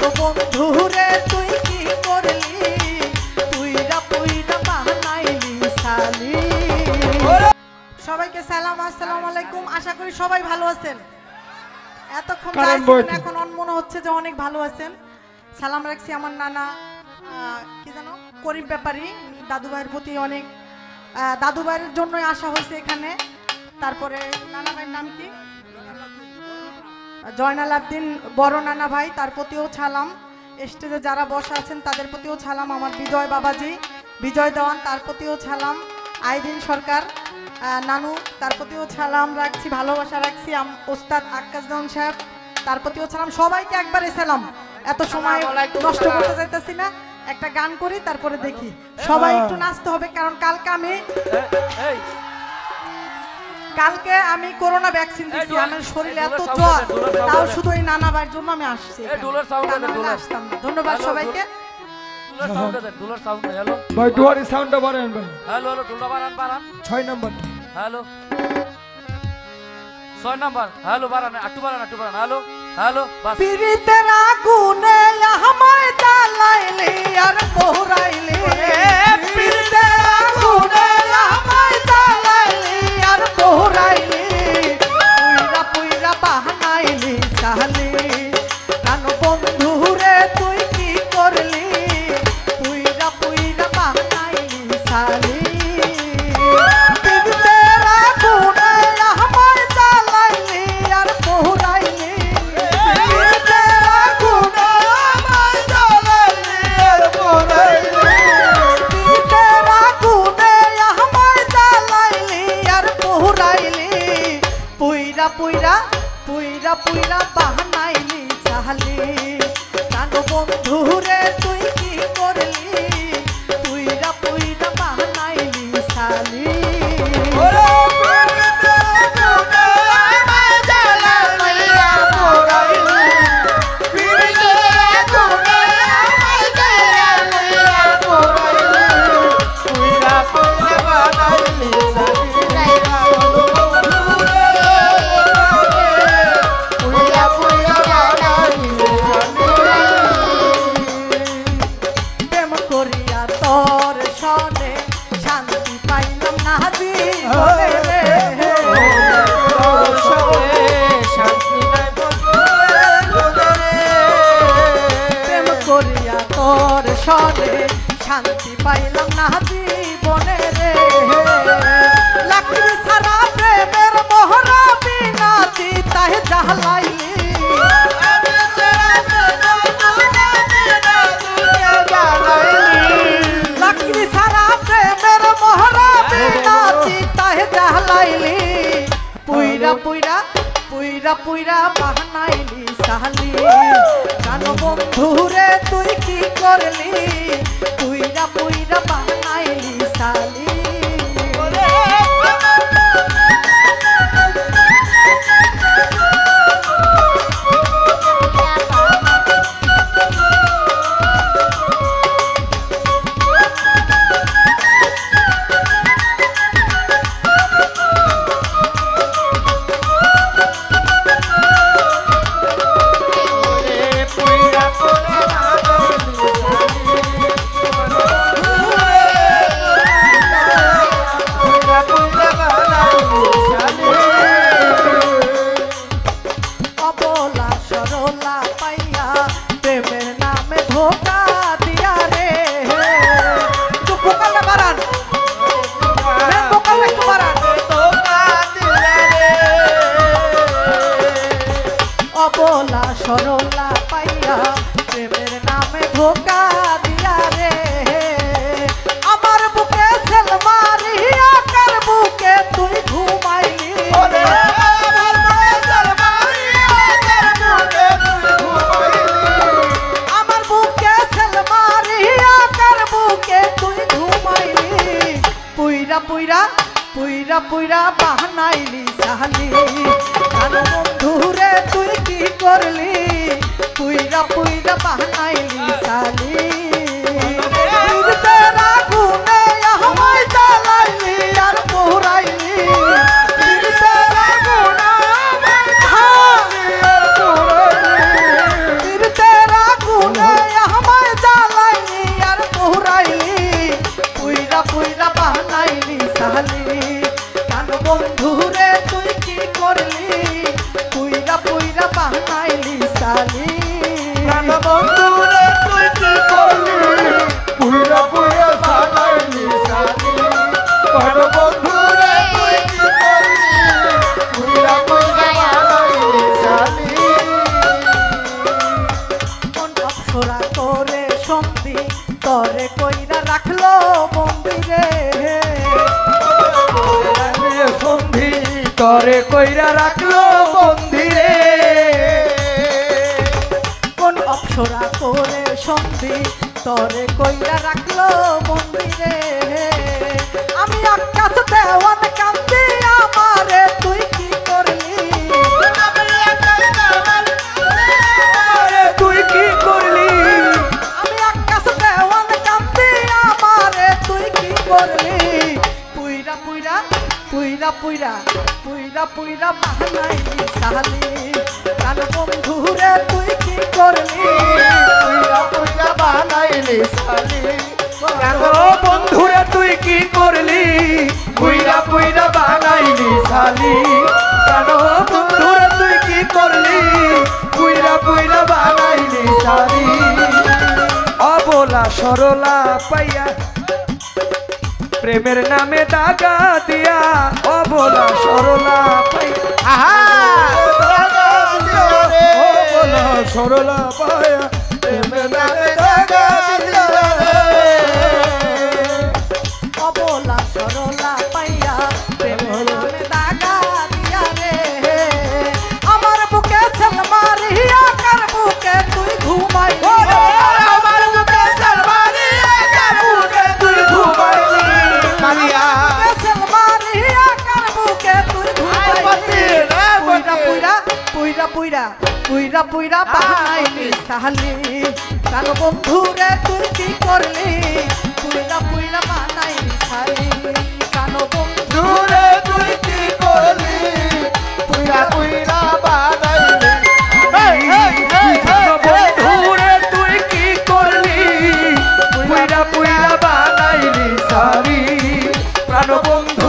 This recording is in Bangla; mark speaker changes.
Speaker 1: বন্ধু রে তুই কি করলি পুইরা পুইরা বানাইলি সালি। সবাইকে সালাম, আসসালামু আলাইকুম। আশা করি সবাই ভালো আছেন। এতক্ষণ এখন মনে হচ্ছে যে অনেক ভালো আছেন। সালাম রাখছি আমার নানা কি জানো করিম ব্যাপারী দাদু ভাইয়ের প্রতি অনেক, দাদু ভাইয়ের জন্যই আসা হয়েছে এখানে। তারপরে নানা ভাইয়ের নাম কি? জয়নাল আবদিন বড় নানা ভাই, তার প্রতিও ছালাম। স্টেজে যারা বসা আছেন তাদের প্রতিও ছালাম। আমার বিজয় বাবাজি, বিজয় দেওয়ান, তার প্রতিও ছালাম। আইদিন সরকার নানু, তার প্রতিও ছালাম রাখছি, ভালোবাসা রাখছি। ওস্তাদ আক্কাস দেওয়ান সাহেব, তার প্রতিও ছালাম। সবাইকে একবারে সালাম। এত সময় নষ্ট করতে যাইতেছি না, একটা গান করি তারপরে দেখি। সবাই একটু নাচতে হবে, কারণ কালকে আমি করোনা ভ্যাকসিন দিয়েছি। আমার শরীরে এত জ্বর, তাও শুধু এই নানা ভাইয়ের জন্য আমি আসছি। আসতাম। ধন্যবাদ সবাইকে।
Speaker 2: ভাই ডুয়ারি সাউন্ডটা বাড়ান ভাই।
Speaker 3: হ্যালো হ্যালো ঢোলটা বাড়ান
Speaker 2: 6 নাম্বার।
Speaker 3: Hello 6 number. হ্যালো বাড়ান একটু বাড়ান হ্যালো হ্যালো বাস।
Speaker 1: পিরিতের আগুনে আমায় জ্বালাইলি আর পোড়াইলি, পিরিতের আগুনে আমায় জ্বালাইলি আর পোড়াইলি, পুইরা পুইরা বানাইলি সালি। কেন বন্ধু রে তুই কি করলি পুইরা পুইরা বানাইলি সালি। পিরিতের আগুনে আমায় জ্বালাইলি আর পোড়াইলি, পিরিতের আগুনে আমায় জ্বালাইলি আর পোড়াইলি, পিরিতের আগুনে আমায় জ্বালাইলি আর পোড়াইলি, পুইরা পুইরা পুইরা পুইরা বানাইলি সালি। কেন বন্ধু রে তুই কি করলি পুইরা পুইরা বানাইলি সালি। শান্তি পাইলাম না জীবনে রে, লাকড়ি ছাড়া প্রেমের মোহরা বিনা চিতায় জ্বালাইলি, লাকড়ি ছাড়া প্রেমের মোহরা বিনা চিতায় জ্বালাইলি, পুইরা পুইরা পুইরা পুইরা বানাইলি সালি। কেন বন্ধু রে তুই কি করলি পুইরা পুইরা বানাইলি সালি। অবলা সরলা পাইয়া প্রেমের নামে ধোকা দিয়া রে, আমার বুকে ছেল মারিয়া কার বুকে তুই ঘুমাইলি, আমার বুকে ছেল মারিয়া কার বুকে তুই ঘুমাইলি, পুইরা পুইরা পুইরা পুইরা বানাইলি সালি। কেন বন্ধু রে তুই কি করলি পুইরা পুইরা বানাইলি সালি। পিরিতের আগুনে আমায় জ্বালাইলি আর পোড়াইলি, পিরিতের আগুনে আমায় জ্বালাইলি আর পোড়াইলি, পিরিতের আগুনে তরে কইরা রাখলো মন্দিরে
Speaker 2: সন্ধি তরে কইরা রাখলো মন্দিরে
Speaker 1: কোন অপসরা করে সন্ধি তরে কইরা রাখলো মন্দিরে আমি আকাশ দেওয়ান কান্দি আমারে তুই কি করলি
Speaker 2: তুই কি করলি
Speaker 1: আমি আকাশ দেওয়ান কান্দি আমারে তুই কি করলি পুইরা পুইরা পুইরা পুইরা পুইরা পুইরা বাহানাইলি সাহালি কান বন্ধুরে তুই কি করলি
Speaker 4: পুইরা পুইরা বানাইলি শালি
Speaker 2: বন্ধুরে তুই কি করলি পুইরা পুইরা বানাইলি শালি কেন বন্ধুরে তুই কি করলি পুইরা পুইরা বানাইলি শালি অবলা সরলা পাইয়া প্রেমের নামে দাগা দিয়া অবলা সরলা পাইয়া অবলা সরলা পাইয়া প্রেমের নামে দাগা দিয়া
Speaker 1: অবলা সরলা পাইয়া প্রেমের নামে দাগা দিয়া রে আমার বুকে ছেল মারিয়া কার বুকে তুই ঘুমাইলি
Speaker 4: আমার বুকে সালমানিয়া কার বুকে তুই ঘুমাইলি মারিয়া
Speaker 1: ছেল মারিয়া কার বুকে তুই ঘুমাইলি পুইরা পুইরা পুইরা পুইরা পুইরা পুইরা বাহানাইলি সাহালি কার বন্ধুরে তুই কি করলি পুইরা পুইরা বানাইলি সাহালি কান বন্ধু
Speaker 4: দূরে তুই কি করলি পুইরা পুইরা বানাইলি
Speaker 2: বন্ধুরে তুই কি করলি পুইরা পুইরা বানাইলি সারি প্রাণ বন্ধু